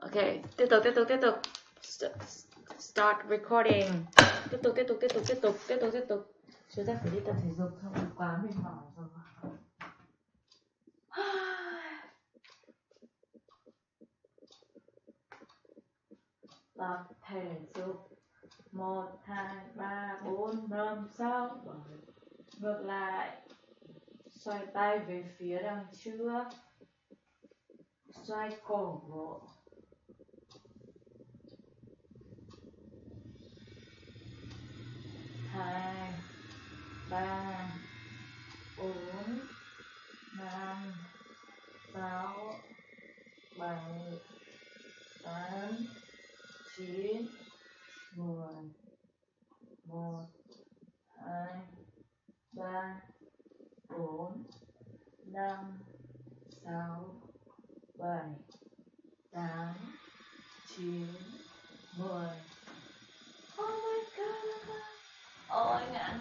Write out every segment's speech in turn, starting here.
Ok, tiếp tục. Start recording. Tiếp tục. Chúng ta phải đi tập thể dục không? Quá mệt mỏi rồi. Tập thể dục 1, 2, 3, 4, 5, 6, 7. Ngược lại. Xoay tay về phía đằng trước. Xoay cổ. 2, 3, 4, 5, 6, 7, 8, 9, 10. 1, 2, 3, 4, 5, 6, 7, 8, 9, 10. Oh my god. Ôi ngã.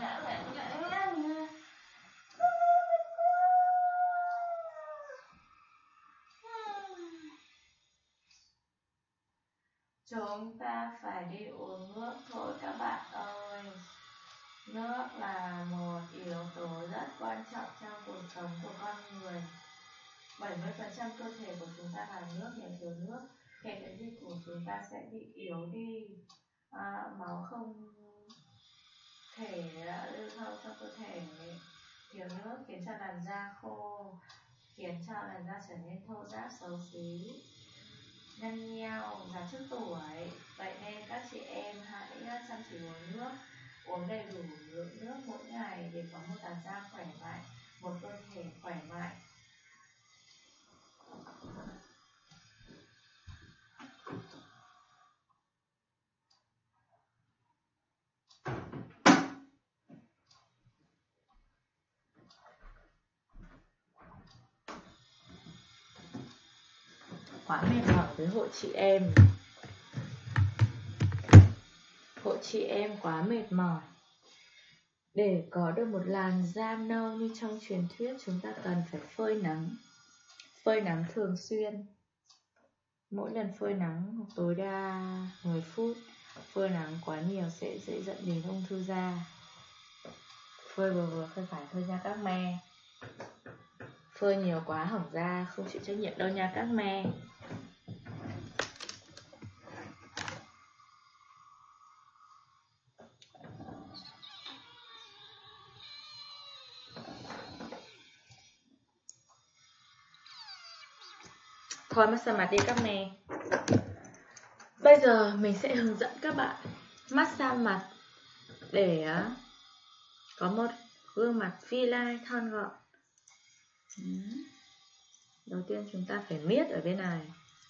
Chúng ta phải đi uống nước thôi các bạn ơi. Nước là một yếu tố rất quan trọng trong cuộc sống của con người. 70% cơ thể của chúng ta là nước. Nếu thiếu nước, hệ miễn dịch của chúng ta sẽ bị yếu đi. Máu không thể lưu thông trong cơ thể. Thiếu nước khiến cho làn da khô, khiến cho làn da trở nên thô ráp, xấu xí, nhăn nheo, già trước tuổi. Vậy nên các chị em hãy chăm chỉ uống nước, uống đầy đủ lượng nước mỗi ngày để có một làn da khỏe mạnh, một cơ thể khỏe mạnh. Quá mệt mỏi với hội chị em. Hội chị em quá mệt mỏi. Để có được một làn da nâu như trong truyền thuyết, chúng ta cần phải phơi nắng. Phơi nắng thường xuyên. Mỗi lần phơi nắng tối đa 10 phút. Phơi nắng quá nhiều sẽ dễ dẫn đến ung thư da. Phơi vừa phơi phải thôi nha các me. Phơi nhiều quá hỏng da, không chịu trách nhiệm đâu nha các me. Thôi massage mặt đi các me. Bây giờ mình sẽ hướng dẫn các bạn massage mặt để có một gương mặt phi lai thon gọn. Đầu tiên chúng ta phải miết ở bên này.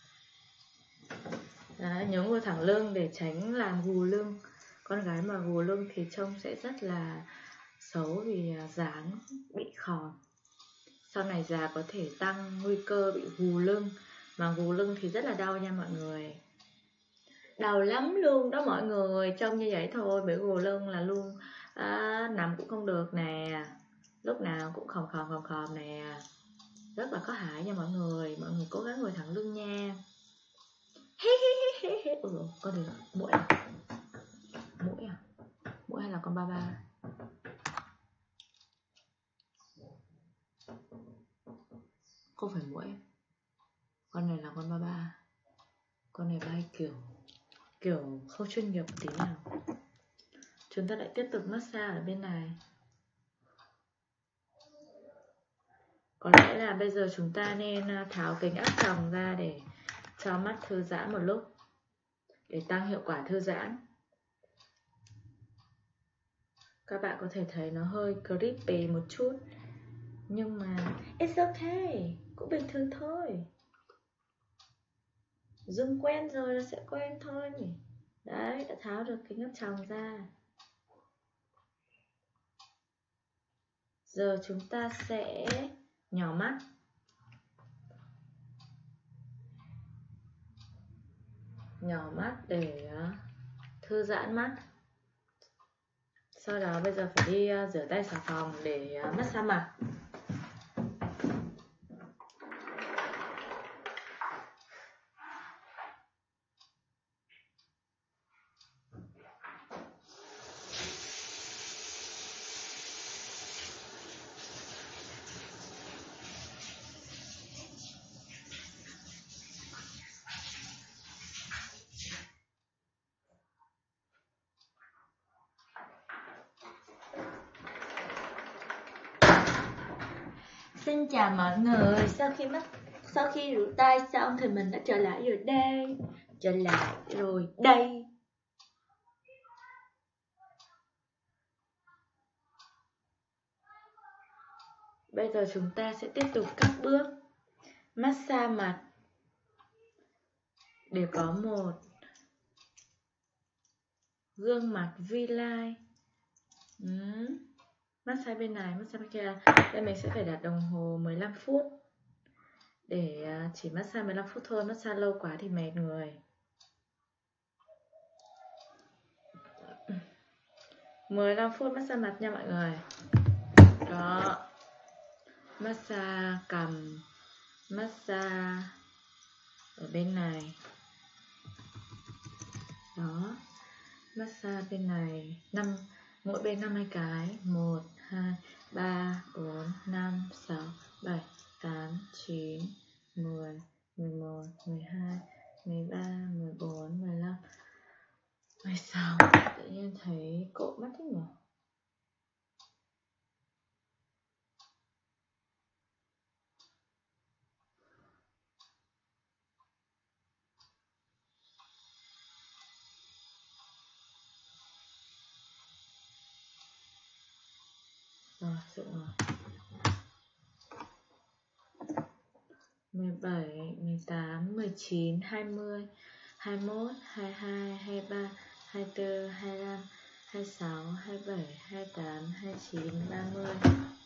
Đấy, nhớ ngồi thẳng lưng để tránh làm gù lưng. Con gái mà gù lưng thì trông sẽ rất là xấu vì dáng bị khòm. Sau này già có thể tăng nguy cơ bị gù lưng. Mà gù lưng thì rất là đau nha mọi người. Đau lắm luôn đó mọi người. Trông như vậy thôi bị gù lưng là luôn nằm cũng không được nè. Lúc nào cũng khòm nè. Rất là có hại nha mọi người. Mọi người cố gắng ngồi thẳng lưng nha. Con gì mũi à? Mũi hay là con ba ba? Không phải mũi. Con này là con ba ba. Con này bay kiểu không chuyên nghiệp tí nào. Chúng ta lại tiếp tục massage ở bên này. Có lẽ là bây giờ chúng ta nên tháo kính áp tròng ra để cho mắt thư giãn một lúc, để tăng hiệu quả thư giãn. Các bạn có thể thấy nó hơi creepy một chút, nhưng mà it's okay, cũng bình thường thôi. Dùng quen rồi là sẽ quen thôi. Đấy, đã tháo được kính áp tròng ra. Giờ chúng ta sẽ nhỏ mắt. Nhỏ mắt để thư giãn mắt. Sau đó bây giờ phải đi rửa tay xà phòng để massage mặt. Xin chào mọi người, sau khi rửa tay xong thì mình đã trở lại rồi đây. Bây giờ chúng ta sẽ tiếp tục các bước massage mặt để có một gương mặt V-line. Massage bên này, massage bên kia. Đây mình sẽ phải đặt đồng hồ 15 phút để chỉ massage 15 phút thôi, massage lâu quá thì mệt người. 15 phút massage mặt nha mọi người. Đó. Massage cằm, massage ở bên này. Đó. Massage bên này mỗi bên 52 cái. 1, 2, 3, 4, 5, 6, 7, 8, 9, 10, 11, 12, 13, 14, 15, 16. Tự nhiên thấy cộm mắt thế nhỉ? Rồi, dựng rồi. 17, 18, 19, 20, 21, 22, 23, 24, 25, 26, 27, 28, 29, 30.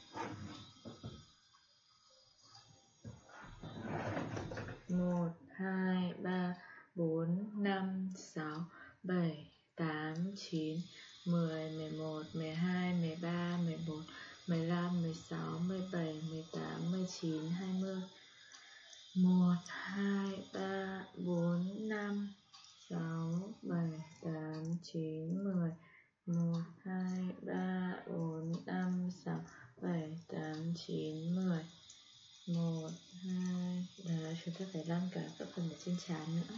1, 2, 3, 4, 5, 6, 7, 8, 9, 10, 11, 12, 13, 14, 15, 16, 17, 18, 19, 20. 1, 2, 3, 4, 5, 6, 7, 8, 9, 10. 1, 2, 3, 4, 5, 6, 7, 8, 9, 10. 1, 2. Đó, chúng ta phải lăn cả các phần ở trên trán nữa.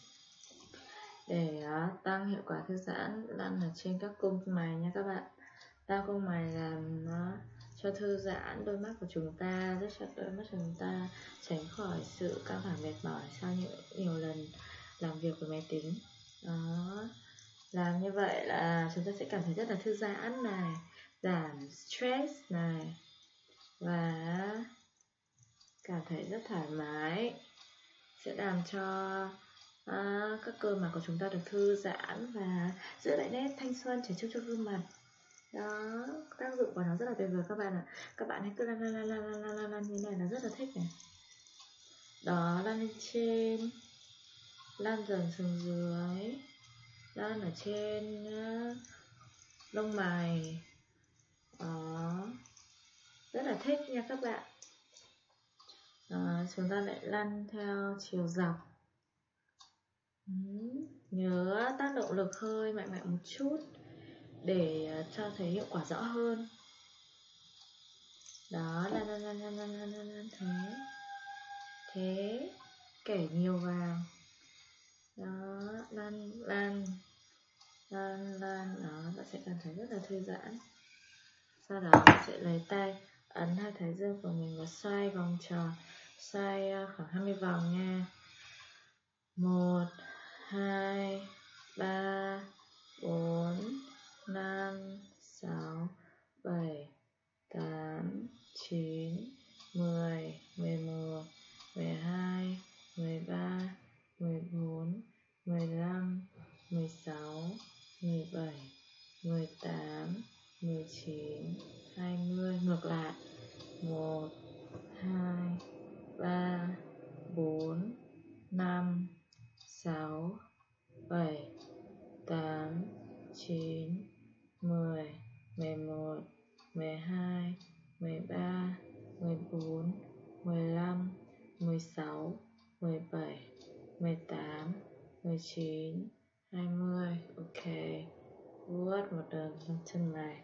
Để tăng hiệu quả thư giãn, lăn ở trên các cung mày nha các bạn. Tăng cung mày làm nó cho thư giãn đôi mắt của chúng ta, giúp cho đôi mắt của chúng ta tránh khỏi sự căng thẳng mệt mỏi sau nhiều lần làm việc với máy tính. Đó. Làm như vậy là chúng ta sẽ cảm thấy rất là thư giãn này, giảm stress này, và cảm thấy rất thoải mái, sẽ làm cho các cơ mặt của chúng ta được thư giãn và giữ lại nét thanh xuân trẻ trung cho gương mặt. Đó, tác dụng của nó rất là tuyệt vời các bạn ạ. Các bạn hãy cứ lăn như này là rất là thích này. Đó, lăn lên trên, lăn dần xuống dưới, lăn ở trên lông mày. Đó, rất là thích nha các bạn. Chúng ta lại lăn theo chiều dọc. Nhớ tác động lực hơi mạnh một chút để cho thấy hiệu quả rõ hơn. Đó, lăn thế kẻ nhiều vào. Đó, lăn đó, bạn sẽ cảm thấy rất là thư giãn. Sau đó bạn sẽ lấy tay ấn hai thái dương của mình và xoay vòng tròn, xoay khoảng 20 vòng nha. 1, 2, 3, 4, 5, 6, 7, 8, 9, 10, 11, 12, 13, 14, 15, 16, 17, 18, 19, 20. Ngược lại. 1, 2, 3, 4, 5, 6, 7, 8, 9, 10, 11, 12, 13, 14, 15, 16, 17, 18, 19, 20. Ok. Vuốt một đường trong chân mày.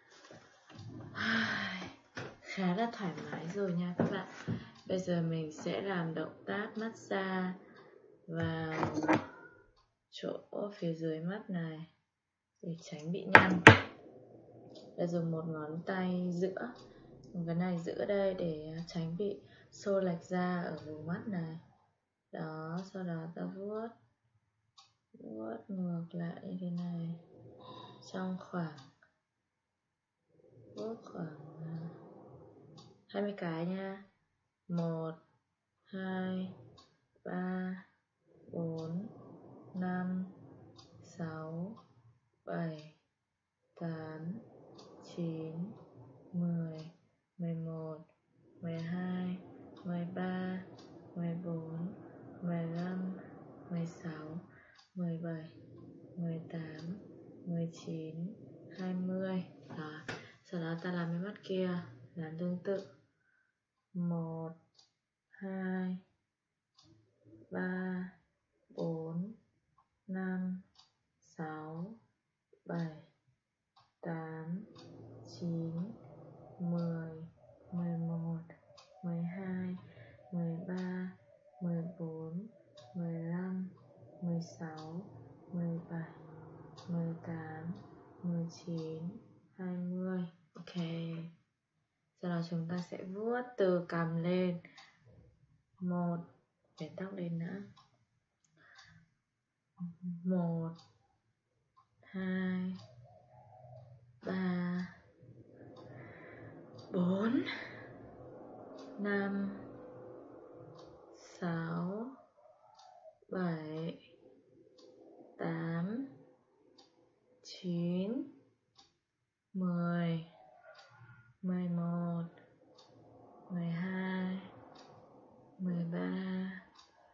Khá là thoải mái rồi nha các bạn. Bây giờ mình sẽ làm động tác massage vào chỗ phía dưới mắt này để tránh bị nhăn. Bây giờ một ngón tay giữa cái này giữ ở đây để tránh bị xô lệch ra ở vùng mắt này. Đó, sau đó ta vuốt ngược lại như thế này trong khoảng 20 cái nha. 1 2 3 4 5 6 7 8 9 10 11 12 13 14 15 16 17 18 19 20. Đó. Sau đó ta làm cái mắt kia làm tương tự. 1 2 3 4 5 6 7 8 9 10 11 12 13 14 15 16 17 18 19 20. Ok. Sau đó chúng ta sẽ vuốt từ cằm lên. 1 để tóc lên nữa. 1 2 3 4 5 6 7 8 9 10 11 12 13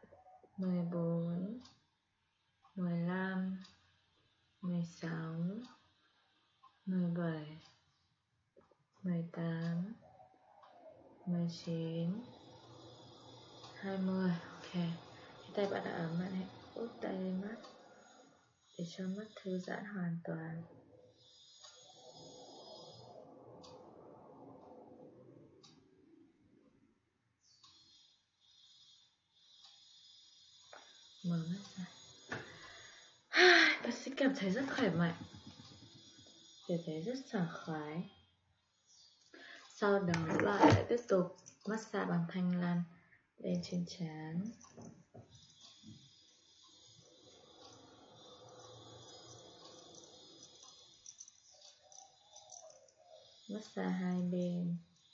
14 15 16 17 18 19 20. Ok. Tay bạn đã ấm, bạn hãy úp tay lên mắt để cho mắt thư giãn hoàn toàn. Mở mắt ra. Bác sĩ cảm thấy rất khỏe mạnh, cảm thấy rất sảng khoái. Sau đó bạn lại tiếp tục massage bằng thanh lăn lên trên trán. Massage hai bên.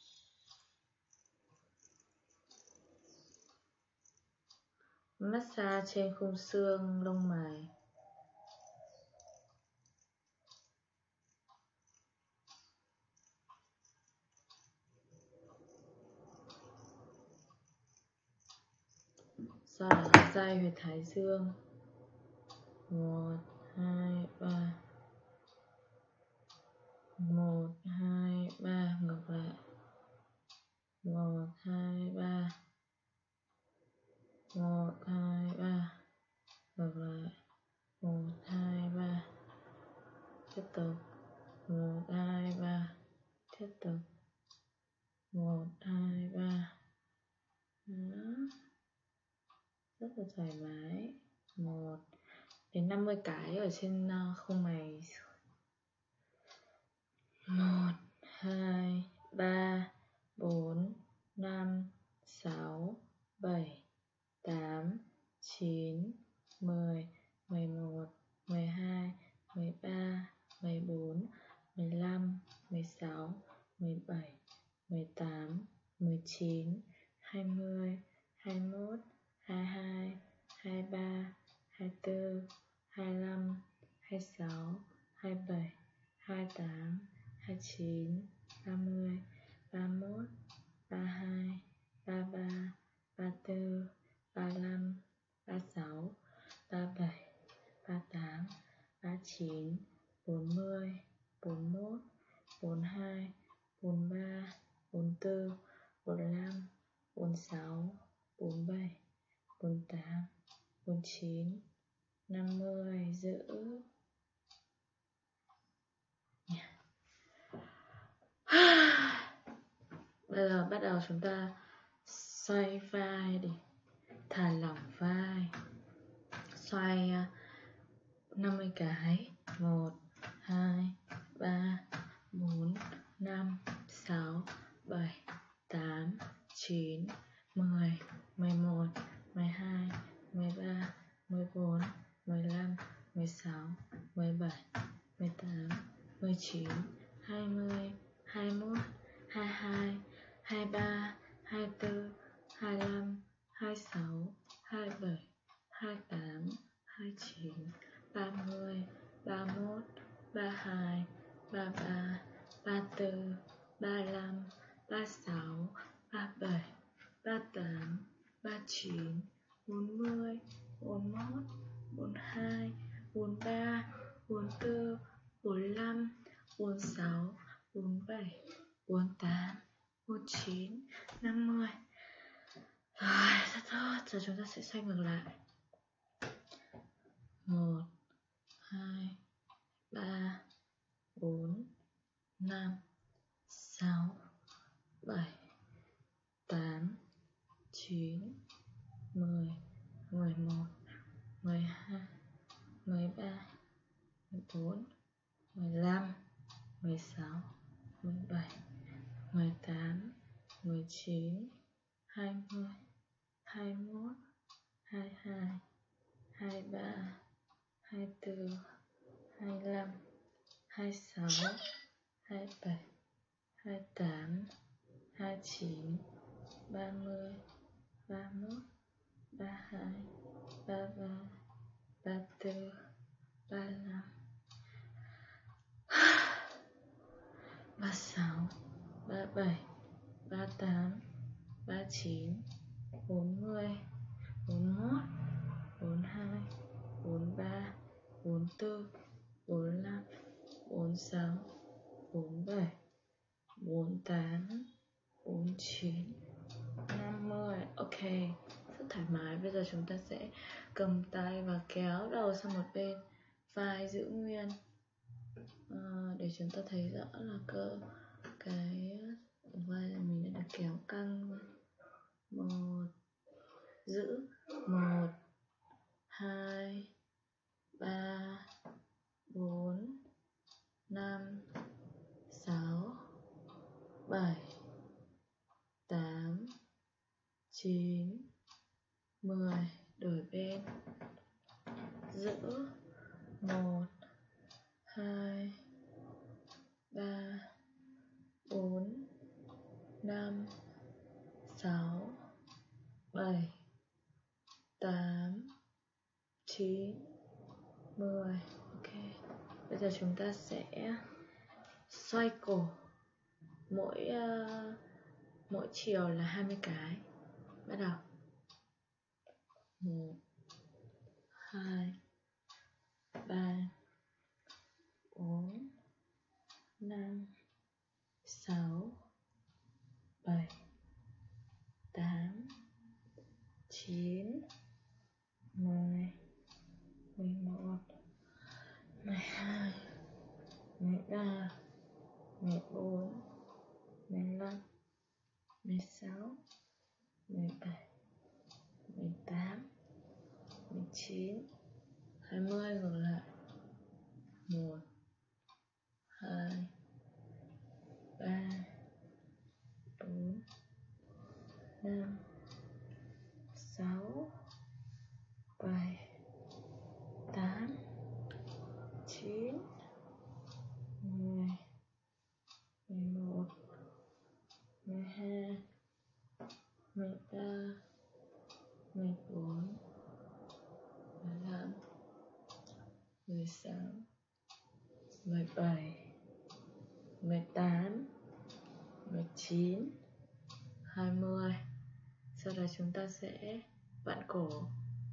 Massage trên khung xương, lông mày. Sau đó day huyệt thái dương. 1 2 3. 1 2 3 ngược lại. 1 2 3. 1 2 3 ngược lại. 1 2 3. Tiếp tục. 1 2 3. Tiếp tục. 1 2 3. Đó. Rất là thoải mái. 1 đến 50 cái ở trên khung mày. 1 2 3 4 5 6 7 8 9 10 11 12 13 14 15 16 17 18 19 20 21 22 23 24 25 26 27 28 29 30 31 32 33 34 35 36 37 38 39 40 41 42 43 44 45 46 47 48 49 50. Giữ. Bây giờ bắt đầu chúng ta xoay vai để thả lỏng vai. Xoay 50 cái. 1 2 3 4 5 6 7, 8, 9, 10, 11, 12, 13, 14, 15, 16, 17, 18, 19, 20, 21, 22, 23, 24, 25, 26, 27, 28, 29, 30, 31, 32, 33, 34, 35, 36, 37, 38, 39, 40, 41, 42, 43, 44, 45, 46, 47, 48, 49, 50. Rồi, rất tốt. Giờ chúng ta sẽ xoay ngược lại. 1, 2, 3, 4, 5, 6, 7, 8, 9, 10, 11, 12, 13, 14, 15, 16, 17, 18, 19, 20, 21, 22, 23, 24, 25, 26, 27, 28, 29, 30, 31, 32, 33, 34, 35, 36, 37, 38, 39, 40, 41, 42, 43, 44, 45, 46, 47, 48, 49, 50. Ok, rất thoải mái. Bây giờ chúng ta sẽ cầm tay và kéo đầu sang một bên, vai giữ nguyên, để chúng ta thấy rõ là cái vai này mình đã được kéo căng. 1, giữ 1, 2, 3, 4, 5, 6, 7, 8, 9, 10. Đổi bên. Giữ 1, 2, 3, 4, 5, 6, 7, 8, 9, 10. Ok. Bây giờ chúng ta sẽ xoay cổ. Mỗi chiều là 20 cái. Bắt đầu. 1, 2, 3, 4, 5, 6, 7, 8, 9, 10, 11, 12, 13, 14, 15, 16, 17, 18, 19, 20. Ngược lại. 1, 2, 3, 4, 5, 6, 7, 8, 9, 10, 11, 12, 13, 14, 15, 16, 17, 18, 19, 20. Sau đó chúng ta sẽ vặn cổ.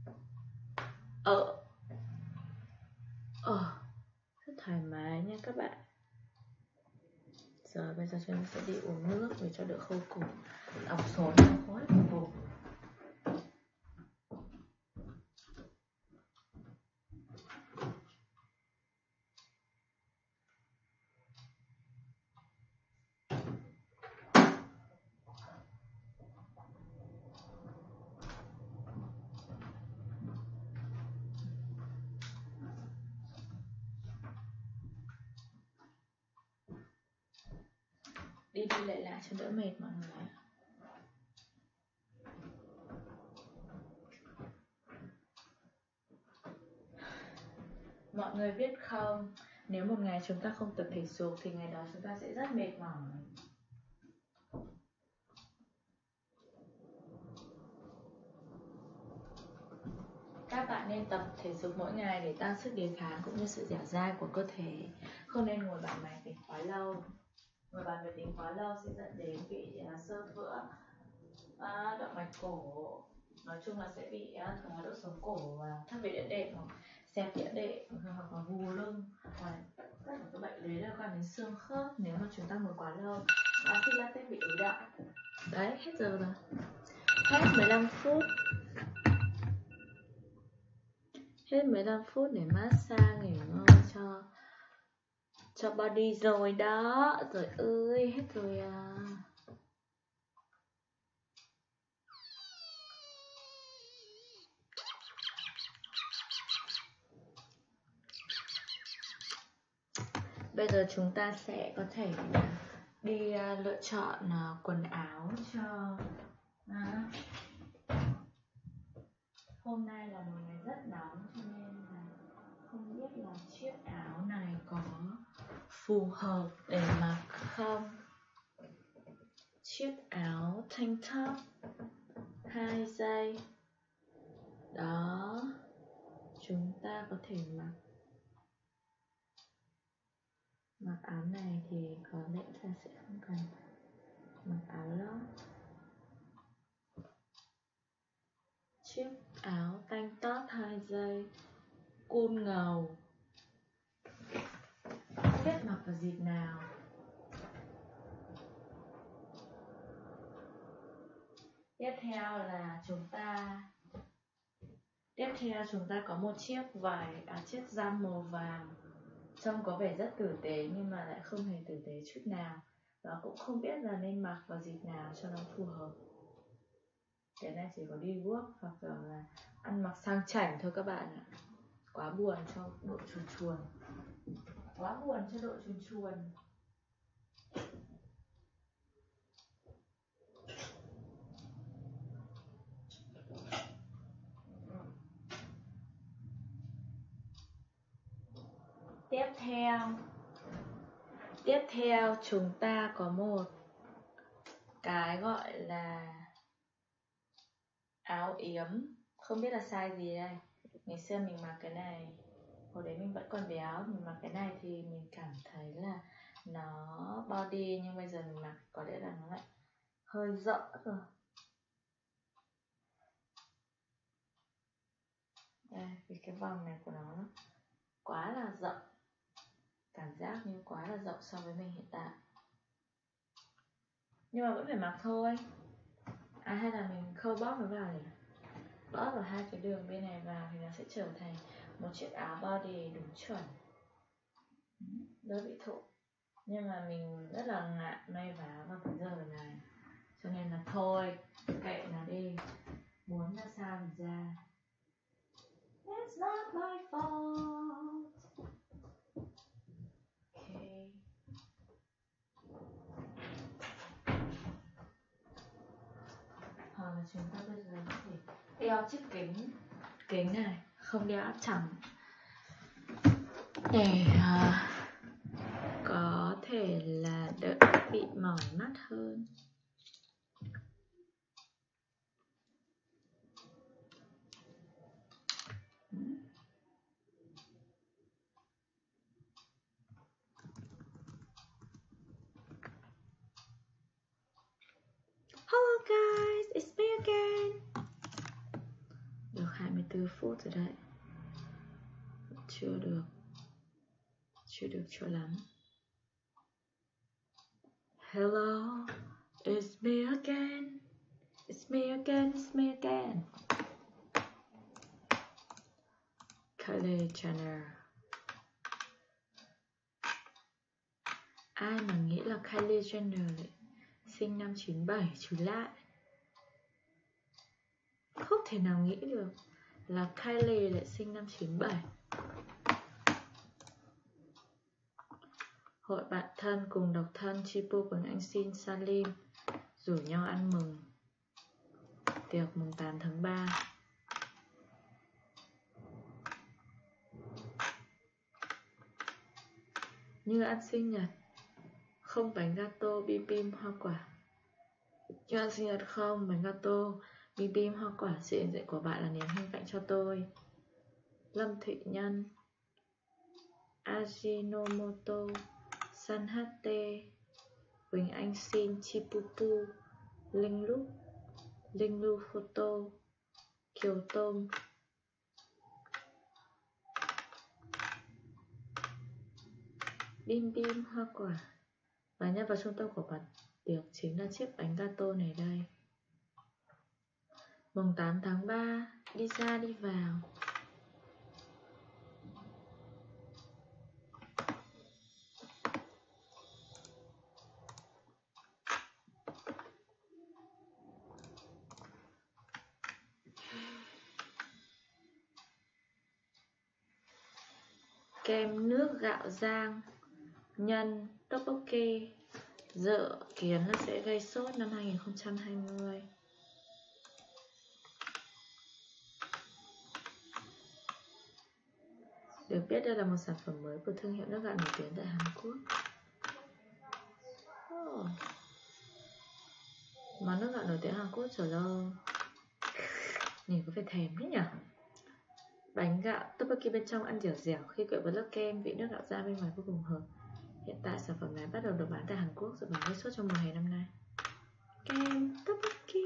Rất thoải mái nha các bạn. Giờ bây giờ chúng ta sẽ đi uống nước để cho đỡ khô cổ. Đọc số nó khó hết cổ. Đi đi lại lại cho đỡ mệt mọi người. Mọi người biết không, nếu một ngày chúng ta không tập thể dục thì ngày đó chúng ta sẽ rất mệt mỏi. Các bạn nên tập thể dục mỗi ngày để tăng sức đề kháng cũng như sự dẻo dai của cơ thể. Không nên ngồi bàn máy tính quá lâu. Ngồi bàn máy tính quá lâu sẽ dẫn đến bị xơ vữa động mạch cổ. Nói chung là sẽ bị đốt sống cổ và thoát vị đĩa đệm hoặc xẹp đĩa đệm hoặc là gù lưng. Và tất cả các bệnh đấy liên quan đến xương khớp nếu mà chúng ta ngồi quá lâu. Axit lactic bị ứ đọng. Đấy, hết giờ rồi. Hết 15 phút. Hết 15 phút để massage nghỉ ngơi cho body rồi đó. Trời ơi, hết rồi à. Bây giờ chúng ta sẽ có thể đi lựa chọn quần áo cho hôm nay là một ngày rất nóng cho nên là không biết là chiếc áo này có phù hợp để mặc không. Chiếc áo tank top 2 giây đó, chúng ta có thể mặc áo này thì có lẽ là sẽ không cần mặc áo lót. Chiếc áo tank top 2 giây cool ngầu, không biết mặc vào dịp nào. Tiếp theo chúng ta có một chiếc chiếc giăm màu vàng, trông có vẻ rất tử tế nhưng mà lại không hề tử tế chút nào, và cũng không biết là nên mặc vào dịp nào cho nó phù hợp. Cái này chỉ có đi work hoặc là ăn mặc sang chảnh thôi các bạn ạ. Quá buồn cho độ chuồn chuồn. Tiếp theo chúng ta có một cái gọi là áo yếm, không biết là size gì đây. Ngày xưa mình mặc cái này, hồi đấy mình vẫn còn béo, mình mặc cái này thì mình cảm thấy là nó body, nhưng bây giờ mình mặc có lẽ là nó lại hơi rộng rồi. Đây, vì cái vòng này của nó quá là rộng, cảm giác như quá là rộng so với mình hiện tại, nhưng mà vẫn phải mặc thôi. Hay là mình khâu bóp nó vào nhỉ? Bóp vào hai cái đường bên này vào thì nó sẽ trở thành một chiếc áo body đúng chuẩn, đỡ bị thụ. Nhưng mà mình rất là ngại may vá vào cái giờ này, cho nên là thôi, kệ nó đi, muốn ra sao thì ra. It's not my fault. Okay. Hoặc là chúng ta bây giờ có thể đeo chiếc kính này, không đeo áp tròng, để có thể là đỡ bị mỏi mắt hơn. Hello guys, it's me again. Được 24 phút rồi đấy. Chưa được cho lắm. Hello, it's me again. It's me again, it's me again. Kylie Jenner. Ai mà nghĩ là Kylie Jenner lại sinh năm 97 chú lại. Không thể nào nghĩ được là Kylie lại sinh năm 97. Hội bạn thân cùng độc thân Chipu Quỳnh Anh xin Salim rủ nhau ăn mừng tiệc mùng 8 tháng 3. Như ăn sinh nhật, không bánh gato, bim bim, hoa quả. Như ăn sinh nhật không bánh gato, bim bim, hoa quả. Sự hiện diện của bạn là niềm hân hạnh cho tôi. Lâm Thị Nhân, Ajinomoto, Sanhate, Quỳnh Anh xin Chipupu, Linh Lu Photo, Kiều Tôm, bim bim, hoa quả. Và nhân vật trung tâm của bản tiệc chính là chiếc bánh gato này đây. Mùng 8 tháng 3, đi ra đi vào. Kem nước gạo rang nhân tteokbokki dự kiến là sẽ gây sốt năm 2020. Được biết đây là một sản phẩm mới của thương hiệu nước gạo nổi tiếng tại Hàn Quốc. Món nước gạo nổi tiếng Hàn Quốc trở lâu. Nhìn có vẻ thèm đấy nhỉ. Bánh gạo tteokbokki bên trong ăn dẻo dẻo khi quyện với lớp kem, vị nước gạo rang bên ngoài vô cùng hợp. Hiện tại sản phẩm này bắt đầu được bán tại Hàn Quốc rồi bán gây sốt trong mùa hè năm nay. Kem tteokbokki.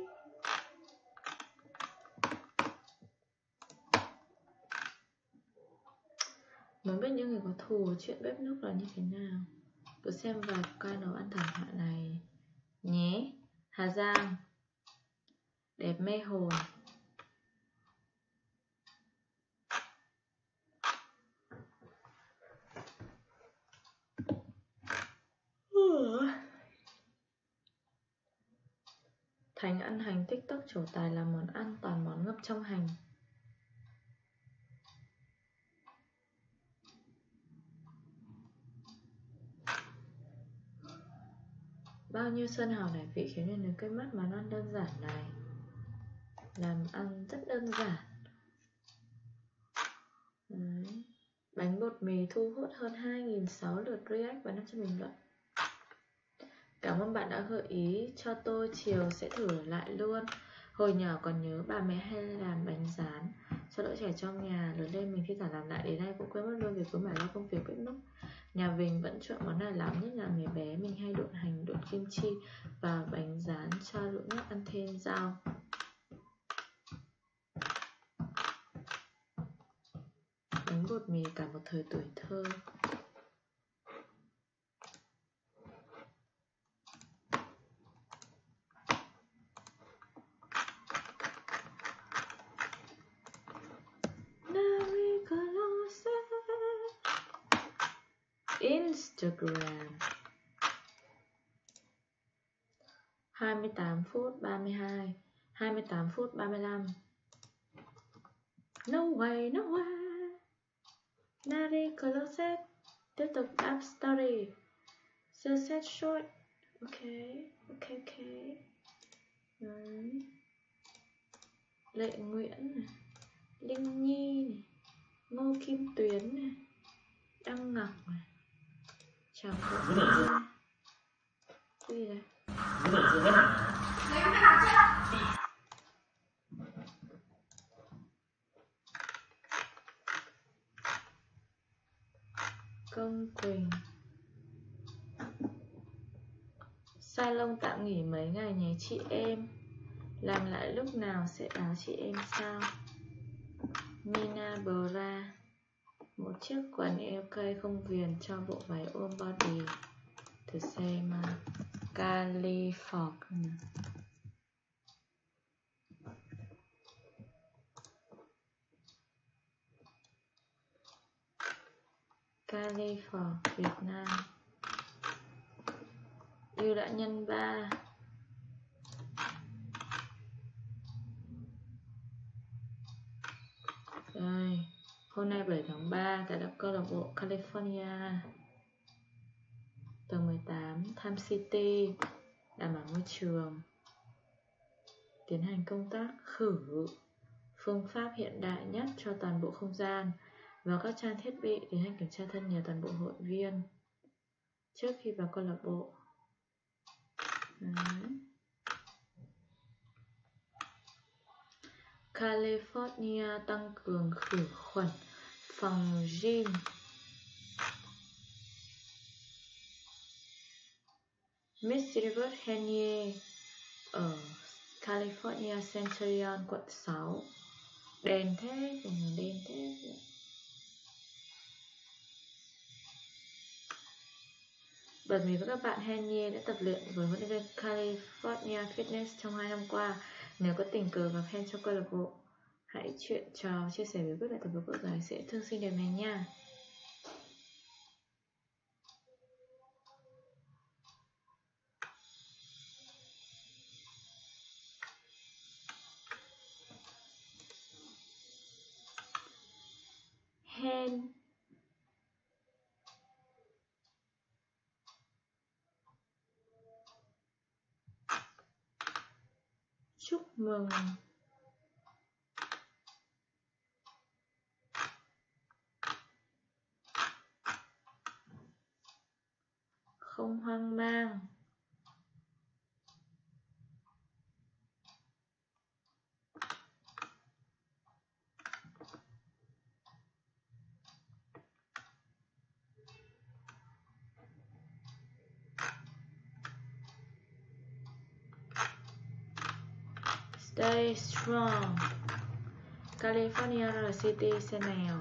Muốn biết những người có thù chuyện bếp núc là như thế nào, cứ xem vài ca nấu ăn thảm họa này nhé. Hà Giang đẹp mê hồn. Thành ăn hành TikTok trổ tài làm món ăn toàn món ngập trong hành. Bao nhiêu sơn hào nảy vị khiến người cây mắt món ăn đơn giản này. Làm ăn rất đơn giản. Đấy. Bánh bột mì thu hút hơn 2.600 lượt react và 500 bình luận. Cảm ơn bạn đã gợi ý cho tôi, chiều sẽ thử lại luôn. Hồi nhỏ còn nhớ bà mẹ hay làm bánh rán cho đỡ trẻ trong nhà. Lớn lên mình thi thoảng làm lại, đến nay cũng quên mất luôn vì cứ mải lo công việc bếp núc. Nhà Vinh vẫn chuộng món này lắm, nhất là ngày bé mình hay độn hành, độn kim chi và bánh rán cho lũ nhóc ăn thêm rau. Bánh bột mì cả một thời tuổi thơ. Instagram 28 phút 32, 28 phút 35. No way, no way. Nari Closet tiếp tục up story. Sunset short. Ok. Đấy. Lệ Nguyễn này, Linh Nhi này, Ngô Kim Tuyến này, Đăng Ngọc này, chào cậu. Cái gì đây? Công Quỳnh salon tạm nghỉ mấy ngày nhé chị em. Làm lại lúc nào sẽ báo chị em sao? Mina Bora. Một chiếc quần eo cây không viền cho bộ váy ôm body. Thử xem California. California Việt Nam. Yêu đã nhân 3. Đây, hôm nay 7 tháng 3 tại câu lạc bộ California. 18 Time City, đảm bảo môi trường, tiến hành công tác khử, phương pháp hiện đại nhất cho toàn bộ không gian và các trang thiết bị, tiến hành kiểm tra thân nhiệt toàn bộ hội viên trước khi vào câu lạc bộ. California tăng cường khử khuẩn phòng gym. Miss Universe Henie ở California Centurion quận 6. Đèn thế, đèn thế. Bật mí với các bạn, Henie đã tập luyện với huấn luyện viên California Fitness trong 2 năm qua. Nếu có tình cờ gặp Hen trong câu lạc bộ, hãy chuyện trò chia sẻ bí quyết luyện tập với cô gái sẽ thương xinh đẹp này nha. Hen chúc mừng không hoang mang. Stay strong. California City Chanel.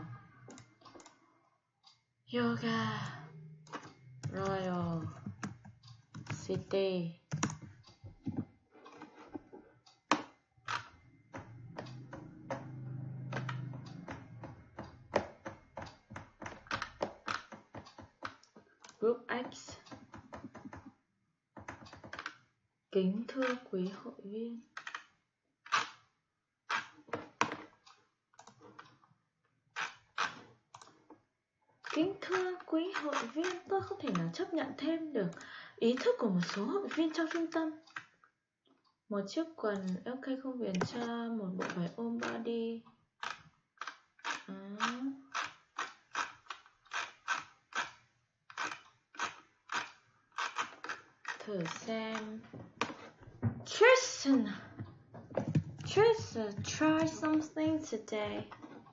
Yoga Royal City. Group X. Kính thưa quý hội viên, kính thưa quý hội viên, tôi không thể nào chấp nhận thêm được ý thức của một số hội viên trong trung tâm. Một chiếc quần ok không viền cho một bộ váy ôm body. Thử xem. Tristan, try something today.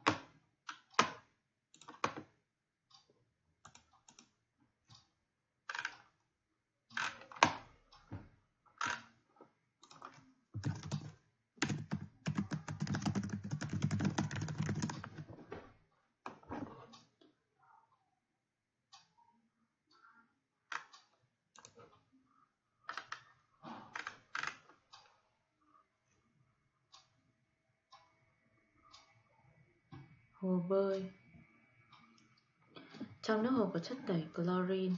Hồ bơi. Trong nước hồ có chất tẩy chlorine.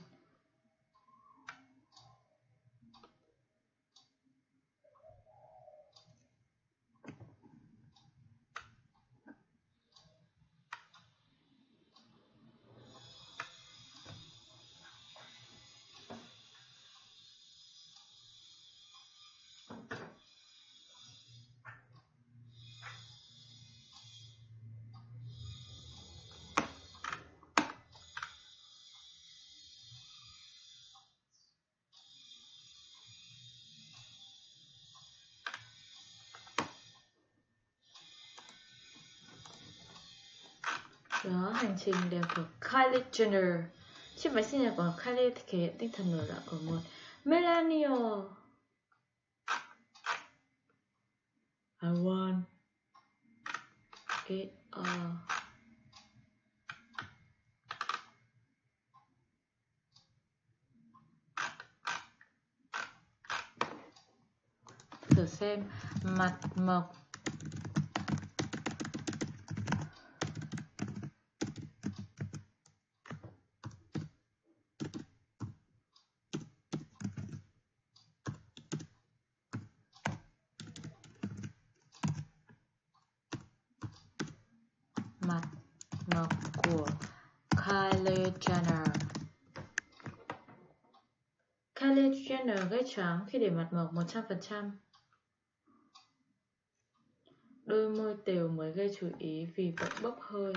Đó, hành trình đẹp của Kylie Jenner. Chiếc váy sinh nhật của Kylie thể hiện tinh thần nổi loạn của một millennial. I want it all. Thử xem. Mặt mộc. Mặt mộc của Kylie Jenner. Kylie Jenner gây choáng khi để mặt mộc 100%. Đôi môi tều mới gây chú ý vì vẫn bốc hơi.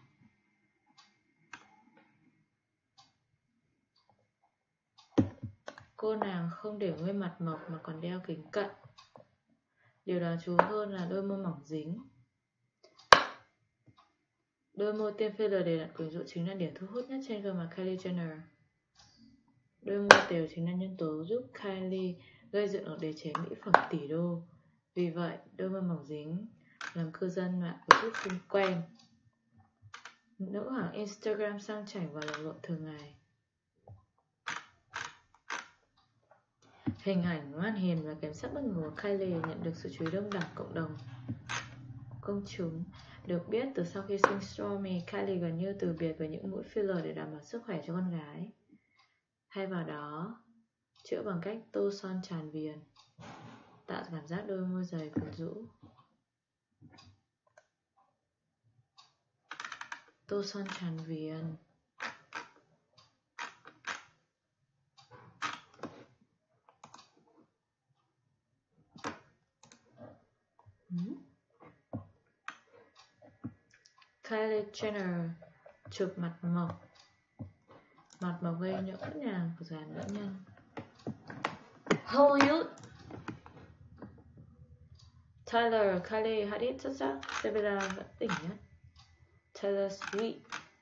Cô nàng không để nguyên mặt mộc mà còn đeo kính cận. Điều đáng chú hơn là đôi môi mỏng dính. Đôi môi tiêm filler đầy đặn quyến rũ chính là điểm thu hút nhất trên gương mặt Kylie Jenner. Đôi môi tều chính là nhân tố giúp Kylie gây dựng được đế chế mỹ phẩm tỷ đô. Vì vậy, đôi môi mỏng dính làm cư dân mạng có chút không quen. Nữ hoàng Instagram sang chảnh và lồng lộn thường ngày. Hình ảnh ngoan hiền và kém sắc bất ngờ của Kylie nhận được sự chú ý đông đảo cộng đồng công chúng. Được biết, từ sau khi sinh Stormi, Kylie gần như từ biệt với những mũi filler để đảm bảo sức khỏe cho con gái. Thay vào đó, chữa bằng cách tô son tràn viền, tạo cảm giác đôi môi dày quyến rũ. Tô son tràn viền. Kylie Jenner chụp mặt mộc. Mặt mộc gây nhỡ nhàng của dàn nữ nhân Hollywood. Tyler, Kylie, Hadid xuất sắc. Sevilla vẫn tỉnh nhất. Taylor Swift.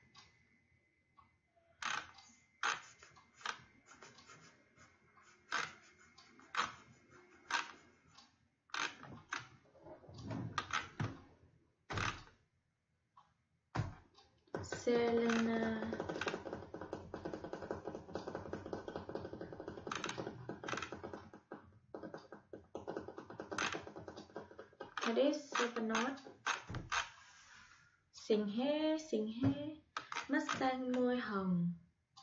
Selena. Hadid, Stefanot. Xinh hê, mắt xanh môi hồng,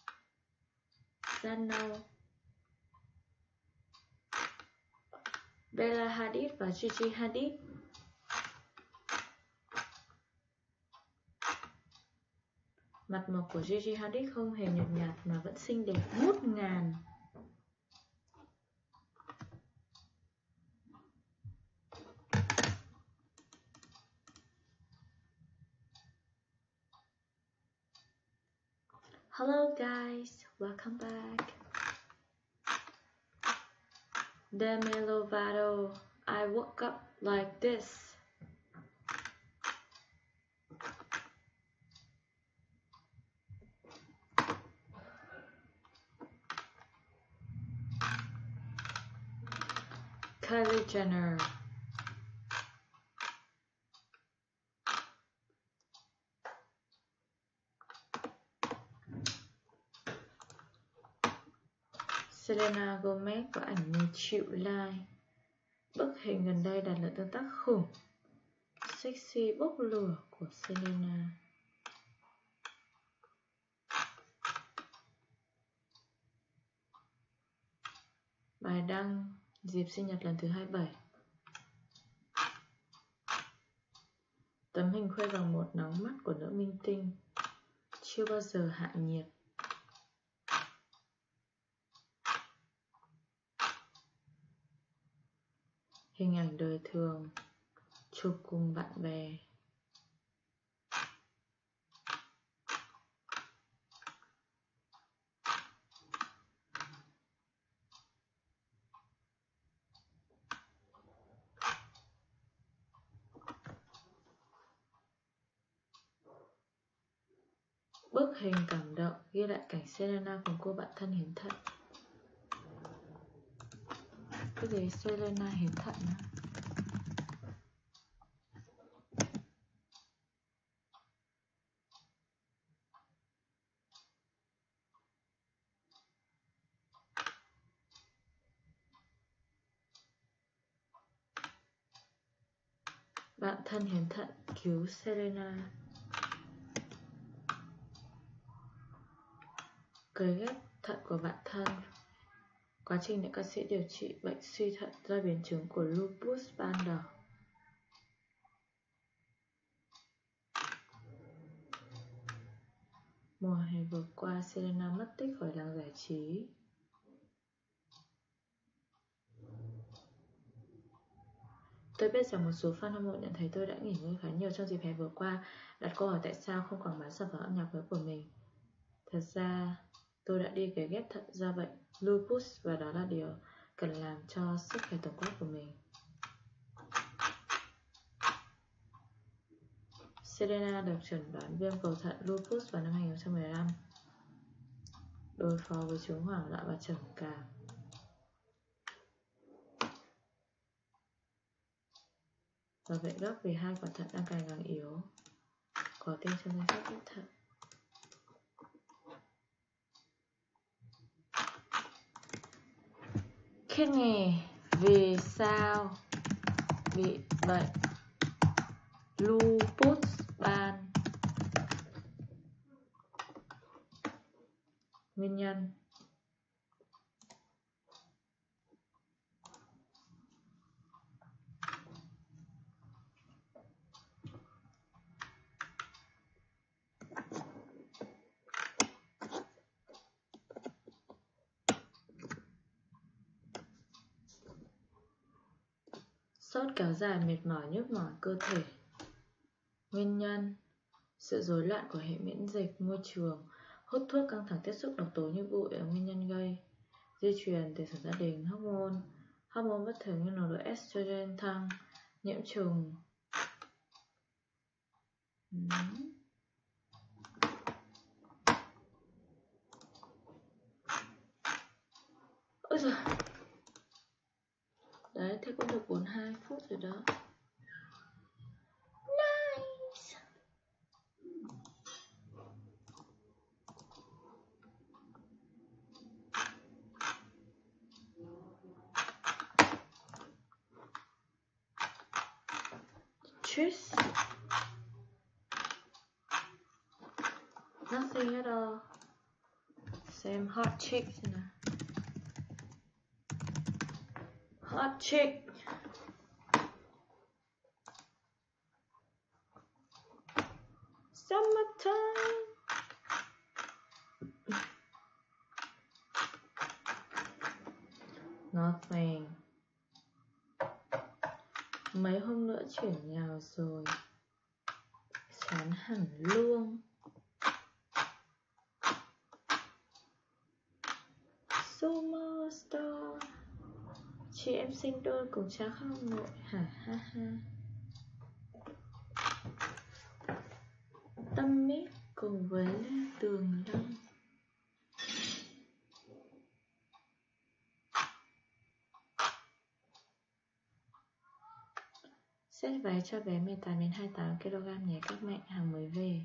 da nâu. Bella Hadid và Gigi Hadid. Mặt mộc của Gigi Hadid không hề nhợt nhạt mà vẫn xinh đẹp ngút ngàn. Hello guys, welcome back. Demi Lovato, I woke up like this. Kylie Jenner. Selena Gomez có ảnh 10 triệu like. Bức hình gần đây đạt lượng tương tác khủng. Sexy bốc lửa của Selena. Bài đăng dịp sinh nhật lần thứ 27. Tấm hình khoe vòng một nóng mắt của nữ minh tinh chưa bao giờ hạ nhiệt. Hình ảnh đời thường chụp cùng bạn bè. Bức hình cảm động ghi lại cảnh Selena cùng cô bạn thân hiến thận. Cái gì Selena hiến thận á? Bạn thân hiến thận cứu Selena. Cấy ghép thận của bạn thân. Quá trình để ca sĩ điều trị bệnh suy thận do biến chứng của lupus ban đầu. Mùa hè vừa qua, Selena mất tích khỏi làng giải trí. Tôi biết rằng một số fan hâm mộ nhận thấy tôi đã nghỉ ngơi khá nhiều trong dịp hè vừa qua, đặt câu hỏi tại sao không quảng bá sản phẩm âm nhạc mới của mình. Thật ra, tôi đã đi cấy ghép thận do bệnh lupus và đó là điều cần làm cho sức khỏe tổng quát của mình. Selena được chẩn đoán viêm cầu thận lupus vào năm 2015. Đối phó với chứng hoảng loạn và trầm cảm. Và vậy gấp vì hai quả thận đang càng càng yếu, có tên trong danh sách ghép thận. Kidney vì sao bị bệnh lupus ban? Nguyên nhân. Sốt kéo dài, mệt mỏi, nhức mỏi cơ thể. Nguyên nhân. Sự rối loạn của hệ miễn dịch, môi trường, hút thuốc, căng thẳng, tiếp xúc độc tố như bụi là nguyên nhân gây. Di truyền, tiền sử gia đình, hormone bất thường như nồng độ estrogen tăng, nhiễm trùng. Ôi giời. Đấy, thế cũng được 42 phút rồi đó. Nice. Cheers. Nothing at all. Xem hot chick xem nào. Hot chick. Summertime. Nothing. Mấy hôm nữa chuyển nhà rồi. Chán hẳn luôn. Superstar. Chị em sinh đôi cùng cha khác ông nội. Ha ha ha. Tâm mít cùng với Lê Tường Lâm. Set váy cho bé 18 đến 28 kg nhé các mẹ, hàng mới về.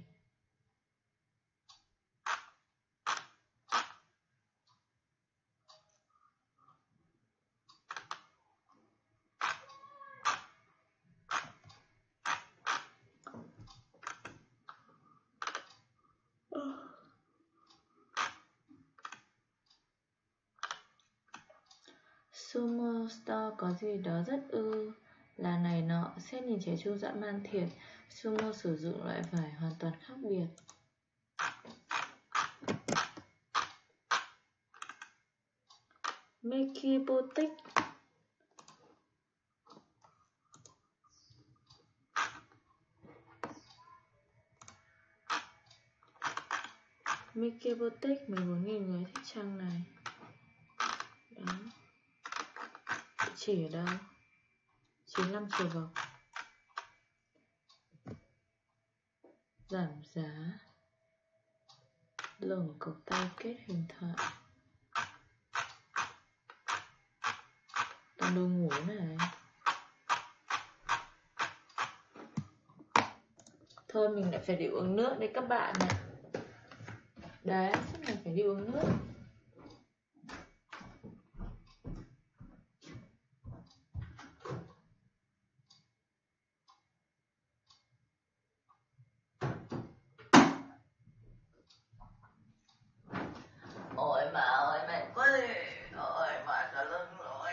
Sumo Store có gì đó rất là này nọ. Xét nhìn trẻ trung dã man thiệt. Sumo sử dụng loại vải hoàn toàn khác biệt. Mickey Boutique. Mickey Boutique 14.000 người thích trang này. Đó. Chỉ ở đâu? 95 chiều vòng. Giảm giá. Lồng cổ tay kết hình thoi. Toàn đồ ngủ này. Thôi mình lại phải đi uống nước đấy các bạn ạ. Đấy, chắc mình phải đi uống nước. Ôi mà ơi, mệt quá đi. Ôi mà cả lưng rồi.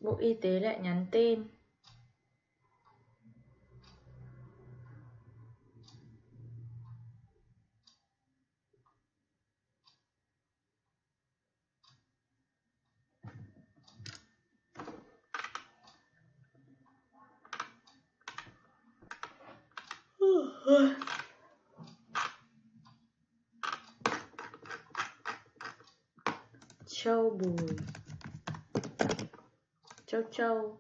Bộ Y tế lại nhắn tin. Châu Bùi, Châu.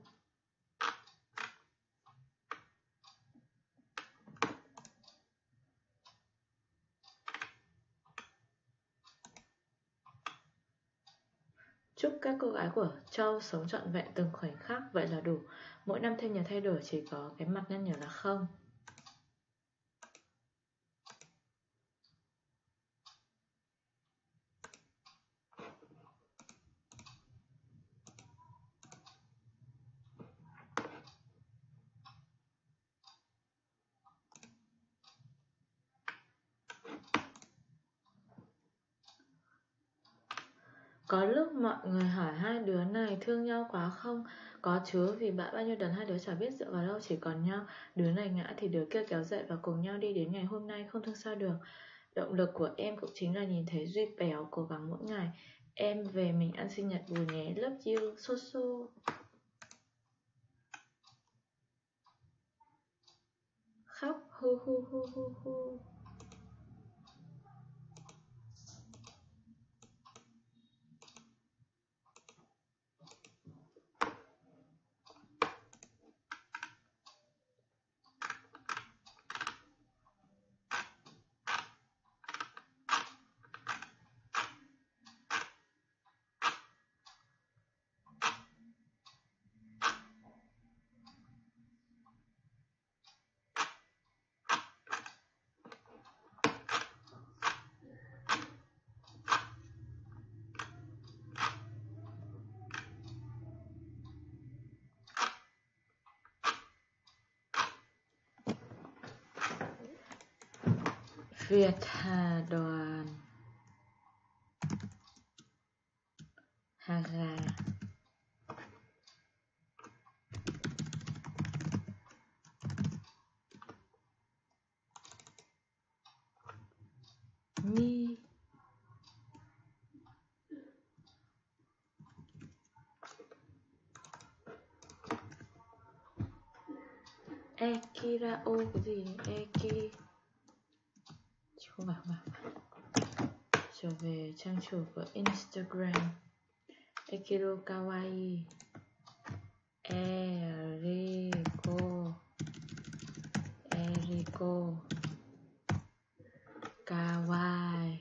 Chúc các cô gái của Châu sống trọn vẹn từng khoảnh khắc, vậy là đủ. Mỗi năm thêm nhiều thay đổi, chỉ có cái mặt nhăn nhở là không. Có lúc mọi người hỏi hai đứa này thương nhau quá không? Có chứ, vì bạn bao nhiêu lần hai đứa chả biết dựa vào đâu, chỉ còn nhau. Đứa này ngã thì đứa kia kéo dậy và cùng nhau đi đến ngày hôm nay, không thương sao được. Động lực của em cũng chính là nhìn thấy Duy Béo cố gắng mỗi ngày. Em về mình ăn sinh nhật Bùi nhé, love you, so so. Khóc hu hu hu hu hu. Việt Hà Đoàn, Hà Gà, Mi, Ekirao, cái gì Eki, không phải. Trở về trang chủ của Instagram. Ekiro Kawaii, Eriko Kawaii.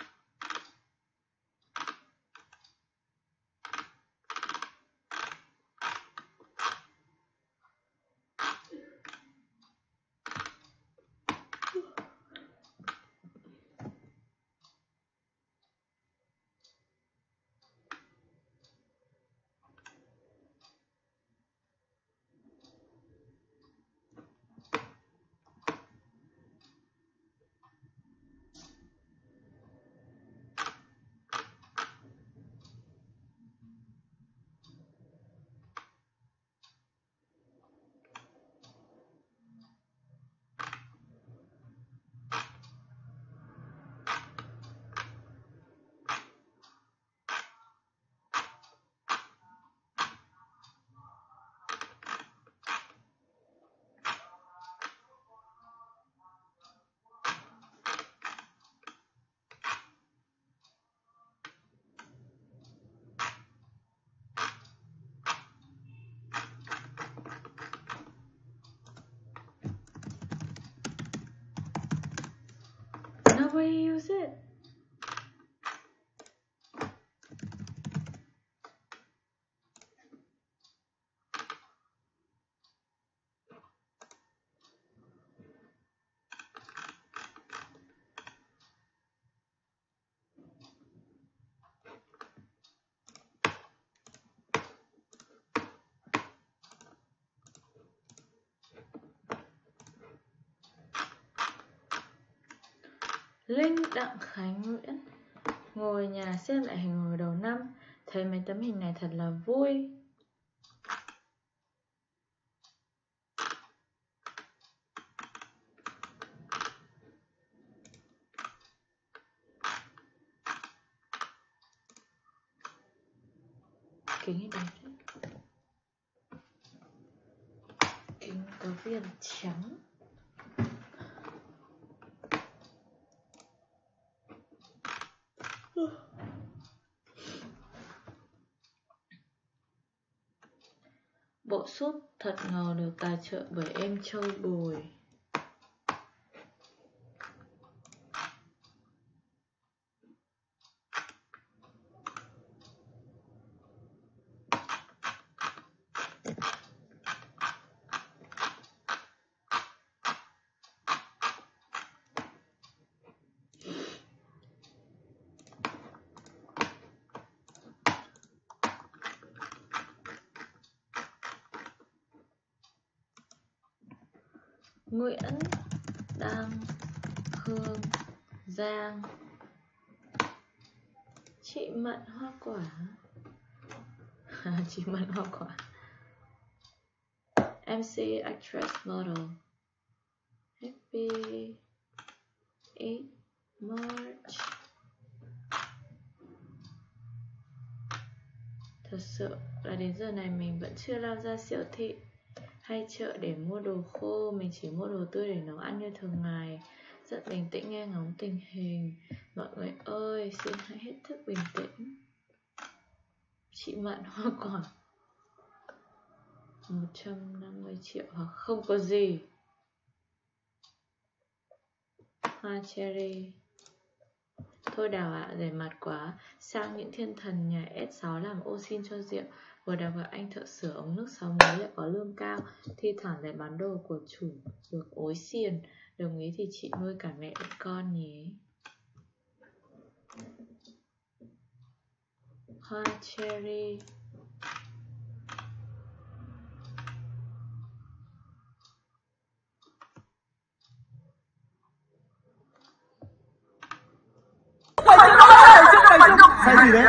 Nobody use it. Linh Đặng Khánh Nguyễn, ngồi nhà xem lại hình hồi đầu năm, thấy mấy tấm hình này thật là vui. kính này đẹp đấy. Kính có viền trắng. Bộ súp thật ngầu được tài trợ bởi em Châu Bùi. Nguyễn, Đăng, Hương, Giang. Chị Mận Hoa Quả. Chị Mận Hoa Quả. MC Actress Model. Happy 8 March. Thật sự là đến giờ này mình vẫn chưa lao ra siêu thị hay chợ để mua đồ khô. Mình chỉ mua đồ tươi để nấu ăn như thường ngày. Rất bình tĩnh nghe ngóng tình hình. Mọi người ơi, xin hãy hết sức bình tĩnh. Chị Mận Hoa Quả. 150 triệu hoặc không có gì. Hoa cherry. Thôi Đào ạ, rẻ mặt quá. Sang những thiên thần nhà S6 làm ô xin cho rượu. Vừa đọc gặp anh thợ sửa ống nước 6 mới lại có lương cao. Thi thoảng lại bán đồ của chủ được ối xiền. Đồng ý thì chị nuôi cả mẹ lẫn con nhé. Hoa cherry. Cái gì đấy?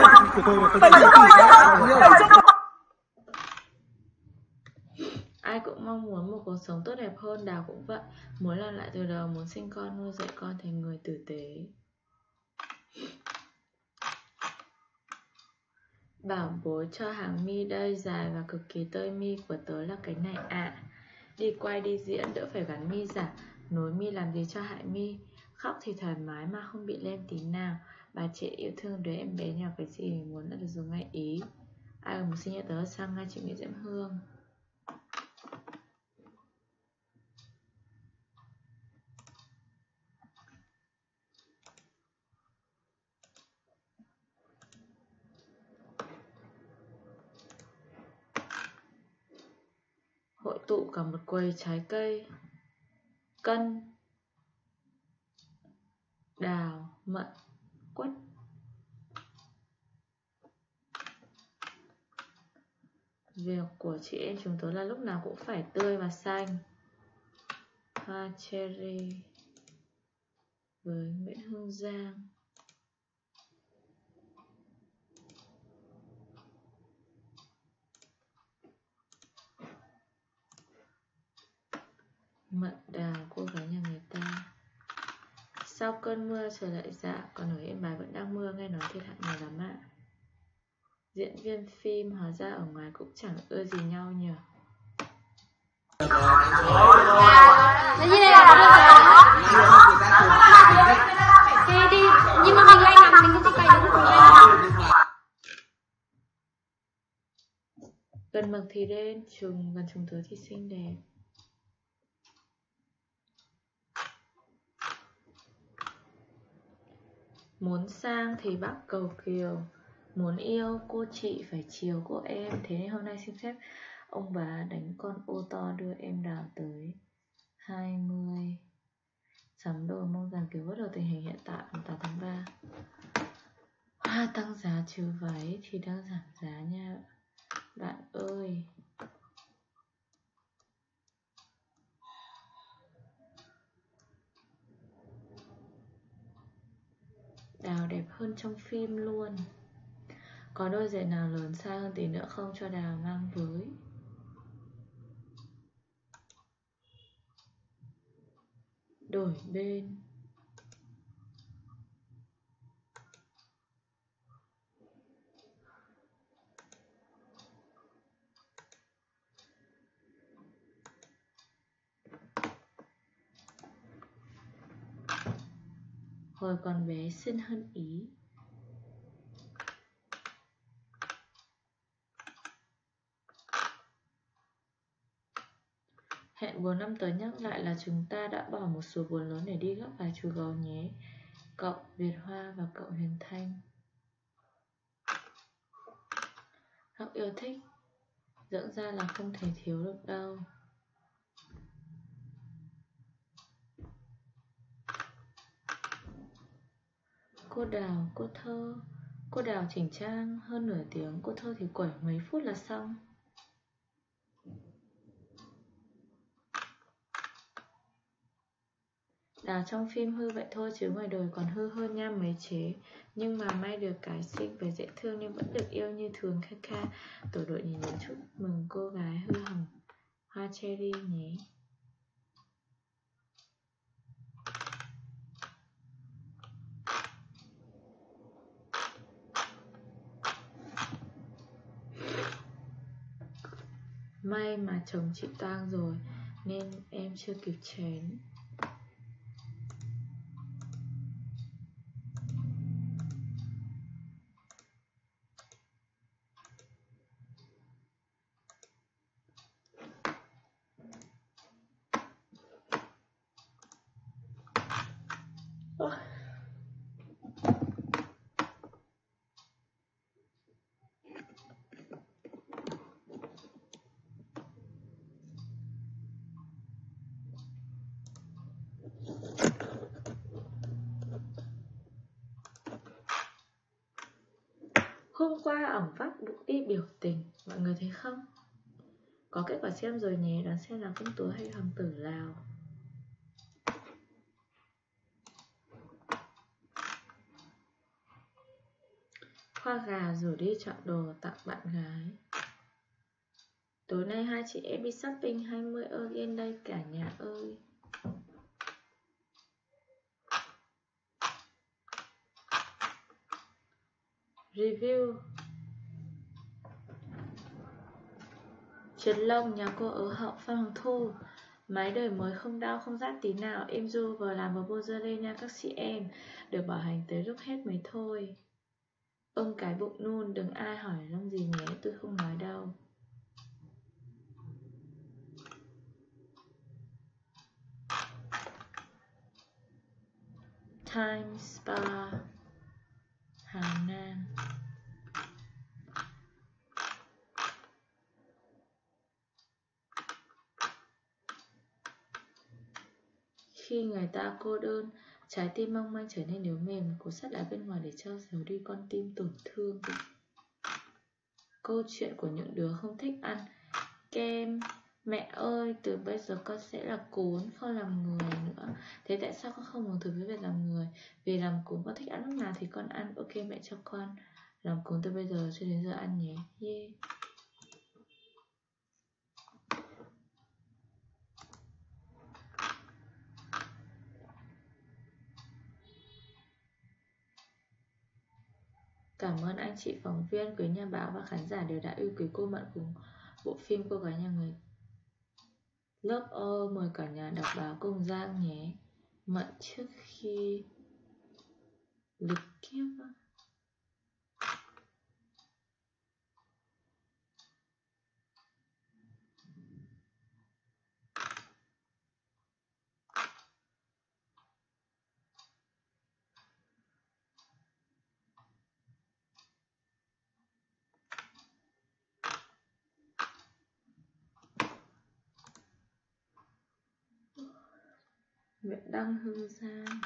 Ai cũng mong muốn một cuộc sống tốt đẹp hơn. Đào cũng vậy. Muốn làm lại từ đầu, muốn sinh con, nuôi dạy con thành người tử tế. Bảo bố cho hàng mi đây dài và cực kỳ tơi. Mi của tớ là cái này ạ. Đi quay đi diễn đỡ phải gắn mi giả. Nối mi làm gì cho hại mi. Khóc thì thoải mái mà không bị lem tí nào. Bà trẻ yêu thương đứa em bé nhỏ, cái gì mình muốn là được dùng ngay ý. Ai muốn sinh nhật tớ sang ngay chị Nguyễn Diễm Hương. Hội tụ cả một quầy trái cây. Cân, đào, mận, quất. Việc của chị em chúng tớ là lúc nào cũng phải tươi và xanh. Hoa cherry với Nguyễn Hương Giang. Mận đào cô gái nhà người ta. Sau cơn mưa trời lại dạ, còn ở Yên Bái vẫn đang mưa, nghe nói thiệt hại nhiều lắm ạ. Diễn viên phim hóa ra ở ngoài cũng chẳng ưa gì nhau nhỉ. Đi, nhưng mà mình lại làm mình cũng cày đúng rồi. Gần mực thì đen, gần trùng tớ thì xinh đẹp. Muốn sang thì bác cầu kiều. Muốn yêu cô chị phải chiều cô em. Thế nên hôm nay xin phép ông bà đánh con ô to đưa em Đào tới 20. Sắm đồ mong rằng cứu vớt được tình hình hiện tại 8 tháng 3. Hoa tăng giá trừ váy thì đang giảm giá nha bạn ơi. Đào đẹp hơn trong phim luôn. Có đôi giày nào lớn xa hơn tí nữa không cho Đào mang với. Đổi bên. hồi còn bé xinh hơn Ý. Hẹn 4 năm tới nhắc lại là chúng ta đã bỏ một số vốn lớn để đi gấp vài chú gấu nhé. Cậu Việt Hoa và cậu Huyền Thanh. Hắc yêu thích. Dưỡng ra là không thể thiếu được đâu. Cô Đào, cô Thơ. Cô Đào chỉnh trang hơn nửa tiếng, cô Thơ thì quẩy mấy phút là xong. Đào trong phim hư vậy thôi chứ ngoài đời còn hư hơn nha mấy chế. Nhưng mà may được cái xinh và dễ thương nên vẫn được yêu như thường. Kha kha. Tổ đội nhìn nhớ chúc mừng cô gái hư hỏng hoa cherry nhé. May mà chồng chị tang rồi nên em chưa kịp chén. Hôm qua ổng vác bụng đi biểu tình, mọi người thấy không? Có kết quả xem rồi nhé, đoán xem là công chúa hay hoàng tử Lào. Khoa gà rủ đi chọn đồ tặng bạn gái. Tối nay hai chị em đi shopping 20 yên đây cả nhà ơi. Review. Triệt lông nhà cô ở hậu Phan Hoàng Thu. Máy đời mới không đau không rát tí nào. Em Du vừa làm vào Bozere nha các chị em. Được bảo hành tới lúc hết mới thôi. Ông cái bụng nôn, đừng ai hỏi lông gì nhé, tôi không nói đâu. Time Spa Hà Nam. Khi người ta cô đơn, trái tim mong manh trở nên yếu mềm, cố sắt ở bên ngoài để cho giấu đi con tim tổn thương. Câu chuyện của những đứa không thích ăn kem. Mẹ ơi, từ bây giờ con sẽ là cún, không làm người nữa. Thế tại sao con không muốn thử với việc làm người? Vì làm cún con thích ăn lúc nào thì con ăn. Ok, mẹ cho con làm cún từ bây giờ cho đến giờ ăn nhé. Yeah. Cảm ơn anh chị phóng viên, quý nhà báo và khán giả đều đã yêu quý cô Mận cùng bộ phim Cô gái nhà người lớp O. Mời cả nhà đọc báo cùng Giang nhé. Mận trước khi lịch kiếp. Nguyễn Đăng Hương Giang.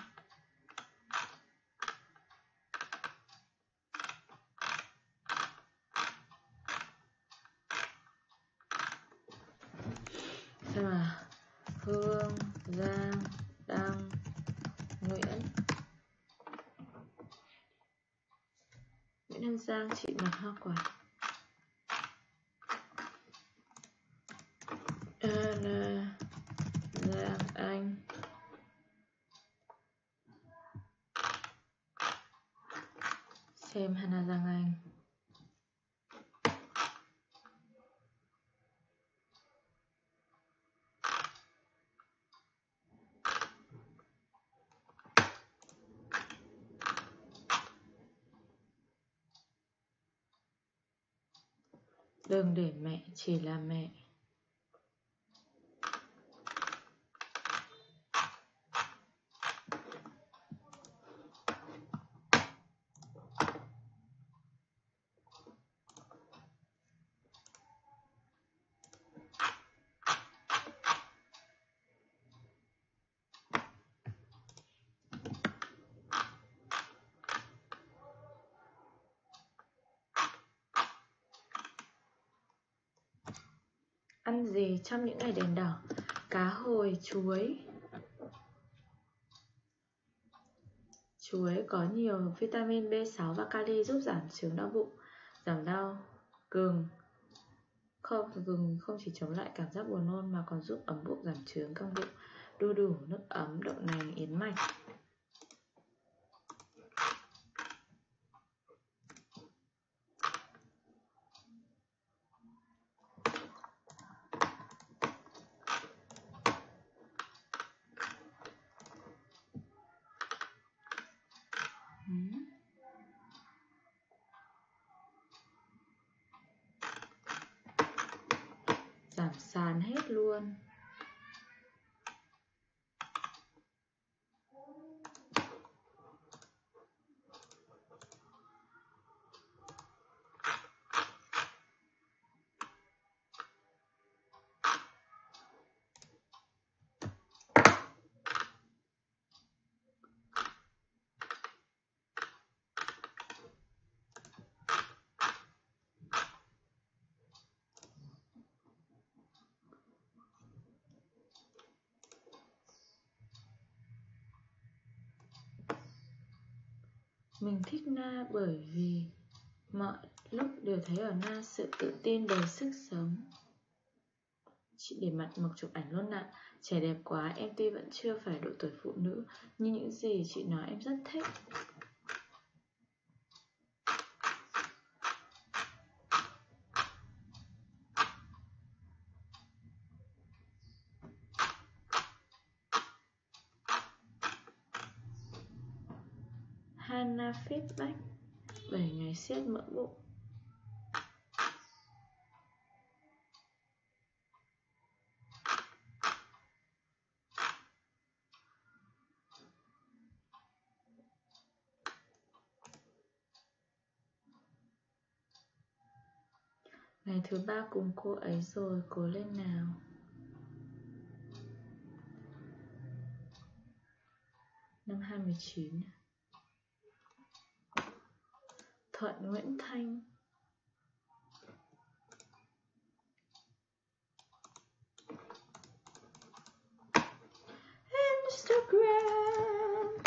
Xem nào. Hương Giang Đăng Nguyễn Hương Giang chị mặt hoa quả. Anna Giang Anh. Xem Hana Giang Anh. Đừng để mẹ chỉ là mẹ. Ăn gì trong những ngày đèn đỏ? Cá hồi, chuối. Chuối có nhiều vitamin B6 và kali giúp giảm chứng đau bụng, giảm đau. Gừng không chỉ chống lại cảm giác buồn nôn mà còn giúp ấm bụng, giảm chướng căng bụng. Đu đủ, nước ấm, đậu nành, yến mạch. Giảm sàn hết luôn. Mình thích Na bởi vì mọi lúc đều thấy ở Na sự tự tin đầy sức sống. Chị để mặt Mộc chụp ảnh luôn ạ. Trẻ đẹp quá, em tuy vẫn chưa phải độ tuổi phụ nữ, nhưng những gì chị nói em rất thích. Hana feedback 7 ngày siết mỡ bụng. Ngày thứ 3 cùng cô ấy rồi, cố lên nào. Năm 2019. Thuận Nguyễn Thanh. Instagram.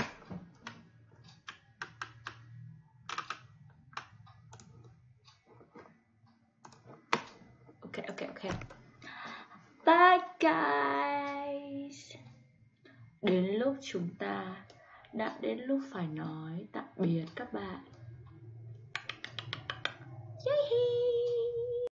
Ok. Bye guys. Đến lúc chúng ta đã đến lúc phải nói tạm biệt các bạn.